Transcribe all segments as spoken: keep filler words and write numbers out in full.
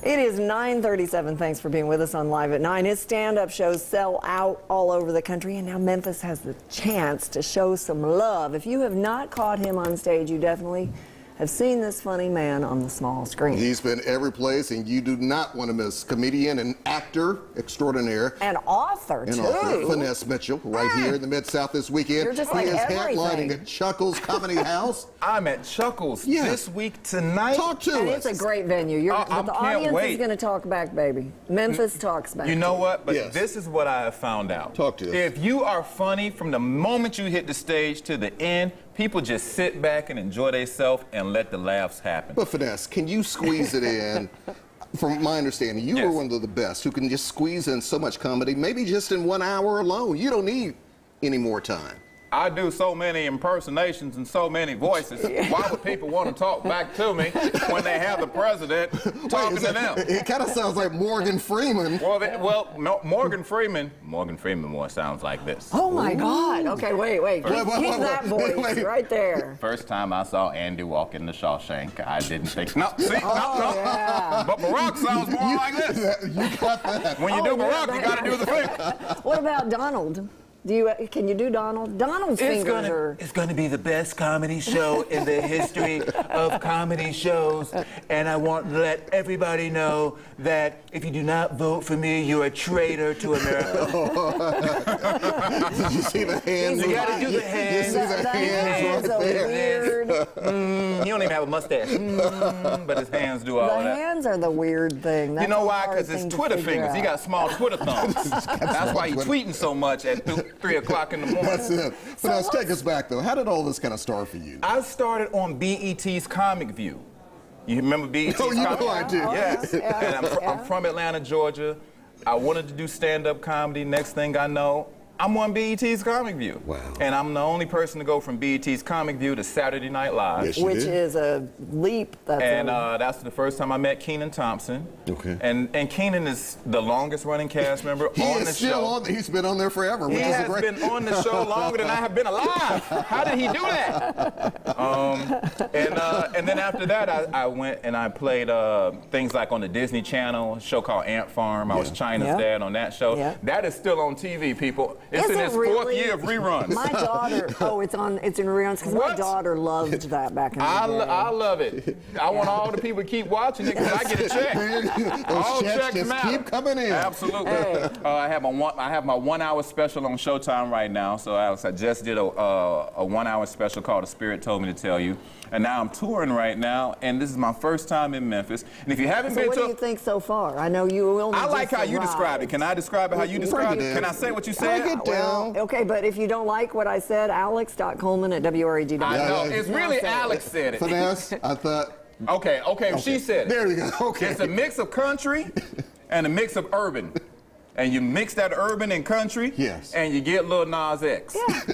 It is nine thirty-seven. Thanks for being with us on Live at nine. His stand-up shows sell out all over the country, and now Memphis has the chance to show some love. If you have not caught him on stage, you definitely have seen this funny man on the small screen. He's been every place, and you do not want to miss comedian and actor extraordinaire. And author, and too. author, Finesse Mitchell, right hey. here in the Mid-South this weekend. You're just he like is everything. headlining at Chuckles Comedy House. I'm at Chuckles yeah. this week tonight. Talk to and us. it's a great venue. You're, uh, but the I audience wait. is going to talk back, baby. Memphis talks back. You know what? But yes. this is what I have found out. Talk to us. If you are funny from the moment you hit the stage to the end, people just sit back and enjoy themselves and let the laughs happen. But Finesse, can you squeeze it in? From my understanding, you yes. are one of the best who can just squeeze in so much comedy, maybe just in one hour alone. You don't need any more time. I do so many impersonations and so many voices. Why would people want to talk back to me when they have the president talking Wait, to it, them? It kind of sounds like Morgan Freeman. Well, they, well, no, Morgan Freeman, Morgan Freeman more sounds like this. Oh my Ooh. God! Okay, wait, wait, keep, Wait, wait, keep wait, that wait, voice wait. right there. First time I saw Andy walk in the Shawshank, I didn't think, no, see, no, Oh, no. yeah. But Barack sounds more You- like this. You got that. When you Oh, do yeah, Barack, you that- got to do the thing. What about Donald? Do you can you do Donald? Donald's It's fingers gonna, are. it's gonna be the best comedy show in the history of comedy shows, and I want to let everybody know that if you do not vote for me, you're a traitor to America. Did you see the hands? You gotta do the You hands. see the, The hands hands right are there. weird. Mm, he don't even have a mustache, mm, but his hands do all The that. hands are the weird thing. That's You know a why? hard Because thing his to Twitter figure fingers. He out. got small Twitter thumbs. That's why he's Twitter. tweeting so much at th three o'clock in the morning. That's it. But let's take us back, though. How did all this kind of start for you? I started on B E T's Comic View. You remember B E T's Oh, you Comic know I do. Oh, Yes. yeah, And I'm, fr yeah. I'm from Atlanta, Georgia. I wanted to do stand-up comedy. Next thing I know, I'm on B E T's Comic View. Wow. And I'm the only person to go from B E T's Comic View to Saturday Night Live. Yes, you Which did. is a leap. That's And a, uh, that's the first time I met Keenan Thompson. Okay. And and Keenan is the longest running cast member He on is the still show. on. He's been on there forever, which He is a has great. been on the show longer than I have been alive. How did he do that? Um, and uh, and then after that, I, I went and I played uh, things like on the Disney Channel, a show called Ant Farm. I was Yeah. China's Yeah. dad on that show. Yeah. That is still on T V, people. It's Is in it its really? fourth year of reruns. My daughter. Oh, it's on. It's in reruns because my What? daughter loved that back in the I, day. lo I love it. I want all the people to keep watching it because I get a check. Those All checks checks just matter. keep coming in. Absolutely. Hey. Uh, I have a one. I have my one-hour special on Showtime right now. So I, was, I just did a, uh, a one-hour special called "The Spirit Told Me to Tell You," and now I'm touring right now, and this is my first time in Memphis. And if you haven't So been what to, do you think so far? I know you will. I like how you described it. Can I describe it how you Break described it it? down. Can I say what you said? Break it Well, down. okay, but if you don't like what I said, alex dot coleman at W R E G dot com. I know. Yeah, yeah. It's really Now say it. Alex said it. Finesse, I thought. Okay, okay, okay. She said it. There you go. Okay. It's a mix of country and a mix of urban. And you mix that urban and country, Yes. and you get Lil Nas X.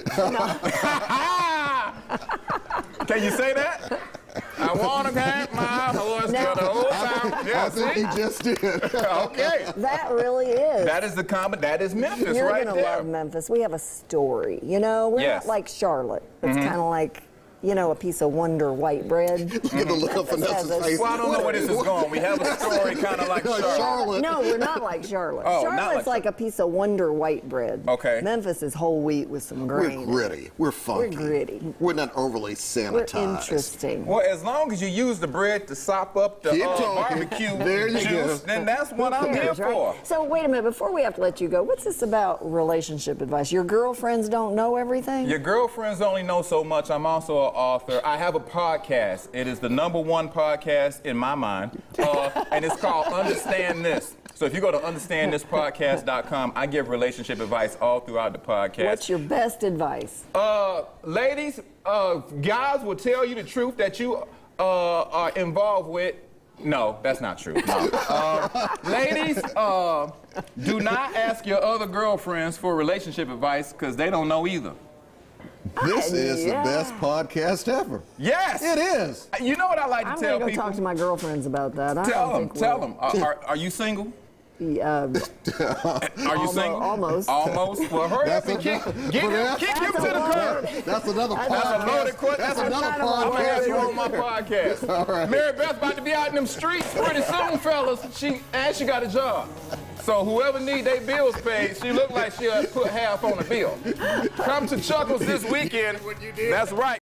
Can you say that? I wanna get my horse Now- to the old town. Yeah, I think see? he just did. Okay. That really is. That is the comment. That is Memphis You're right gonna there. love Memphis. We have a story. You know, we're Yes. not like Charlotte. It's kind of like, you know, a piece of Wonder white bread. Look at the look on Memphis has Finesse's a- face. Well, I don't know where this is going. We have a story kind of like No, Charlotte. Charlotte. No, we're not like Charlotte. Oh, not Charlotte's like like, a piece of Wonder white bread. Okay. Memphis is whole wheat with some We're grain. gritty. We're funky. gritty. We're not overly We're sanitized. interesting. Well, as long as you use the bread to sop up the Keep uh, talking. barbecue There you juice, go. then that's what I'm here Cares, right? for. So wait a minute, before we have to let you go, what's this about relationship advice? Your girlfriends don't know everything? Your girlfriends only know so much. I'm also an author. I have a podcast. It is the number one podcast in my mind, uh, and it's called Understand This. So if you go to understand this podcast dot com, I give relationship advice all throughout the podcast. What's your best advice? Uh, ladies, uh, guys will tell you the truth that you uh, are involved with. No, that's not true. No. Uh, ladies, uh, do not ask your other girlfriends for relationship advice because they don't know either. This I- is yeah. the best podcast ever. Yes. It is. You know what I like to I'm tell gonna go people? talk to my girlfriends about that. I Tell don't them, think tell we'll- them. Are, are, are you single? Uh, Are you single? Almost. Almost. Well, hurry up and kick, get him, kick him to the curb. That's another That's podcast. That's a loaded question. That's I'm another kind of I'm gonna have you podcast. on my podcast. All right. Mary Beth's about to be out in them streets pretty soon, fellas. She and she got a job. So whoever need their bills paid, she look like she'll put half on the bill. Come to Chuckles this weekend. That's right.